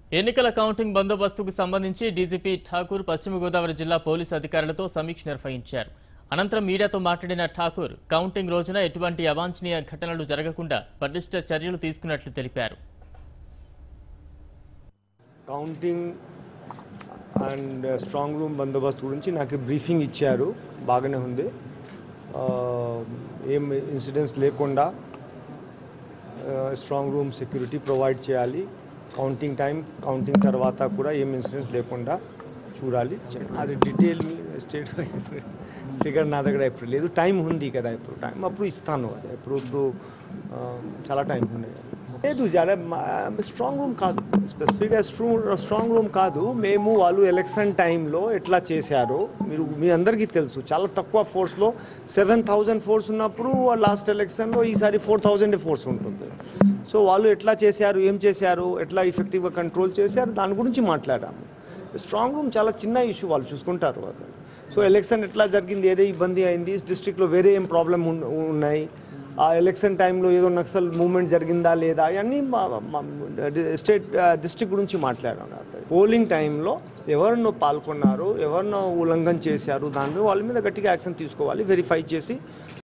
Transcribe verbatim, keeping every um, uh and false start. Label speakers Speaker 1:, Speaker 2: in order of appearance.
Speaker 1: ఎన్నికల కౌంటింగ్ బందోబస్తుకు సంబంధించి డీజీపీ ఠాకూర్ పశ్చిమ గోదావరి జిల్లా పోలీసు అధికారులతో సమీక్ష నిర్వహించారు. అనంతరం మీడియాతో మాట్లాడిన ఠాకూర్ కౌంటింగ్ రోజున ఎటువంటి అవాంఛనీయ ఘటనలు జరగకుండా పటిష్ట చర్యలు తీసుకున్నట్లు తెలిపారు.
Speaker 2: కౌంటింగ్ అండ్ స్ట్రాంగ్ రూమ్ బందోబస్తు గురించి నాకు బ్రీఫింగ్ ఇచ్చారు. బాగానే ఉంది. ఏం ఇన్సిడెంట్స్ లేకుండా స్ట్రాంగ్ రూమ్ సెక్యూరిటీ ప్రొవైడ్ చేయాలి. కౌంటింగ్ టైం కౌంటింగ్ తర్వాత కూడా ఏం ఇన్సిడెంట్స్ లేకుండా చూడాలి. అది డీటెయిల్ స్టేట్ ఫిగర్ నా దగ్గర ఇప్పుడు లేదు. టైం ఉంది కదా, ఇప్పుడు టైం అప్పుడు ఇస్తాను. అది ఇప్పుడు ఇప్పుడు చాలా టైం ఉంది. లేదు జర స్ట్రాంగ్ రూమ్ కాదు, స్పెసిఫిక్గా స్ట్రాంగ్ రూమ్ కాదు. మేము వాళ్ళు ఎలక్షన్ టైంలో ఎట్లా చేశారో మీరు మీ అందరికీ తెలుసు. చాలా తక్కువ ఫోర్స్లో సెవెన్ థౌజండ్ ఫోర్స్ ఉన్నప్పుడు లాస్ట్ ఎలక్షన్లో ఈసారి ఫోర్ థౌజండ్ ఫోర్స్ ఉంటుంది. సో వాళ్ళు ఎట్లా చేశారు, ఏం చేశారు, ఎట్లా ఎఫెక్టివ్గా కంట్రోల్ చేశారు, దాని గురించి మాట్లాడాము. స్ట్రాంగ్ రూమ్ చాలా చిన్న ఇష్యూ, వాళ్ళు చూసుకుంటారు. సో ఎలక్షన్ ఎట్లా జరిగింది, ఏదే ఇబ్బంది అయింది, డిస్ట్రిక్ట్లో వేరే ఏం ప్రాబ్లం ఉన్నాయి, ఆ ఎలక్షన్ టైంలో ఏదో నక్సల్ మూవ్మెంట్ జరిగిందా లేదా, అవన్నీ స్టేట్ డిస్ట్రిక్ట్ గురించి మాట్లాడాను. పోలింగ్ టైంలో ఎవరినో పాల్గొన్నారు, ఎవరినో ఉల్లంఘన చేశారు, దాని మీద వాళ్ళ మీద గట్టిగా యాక్షన్ తీసుకోవాలి. వెరిఫై చేసి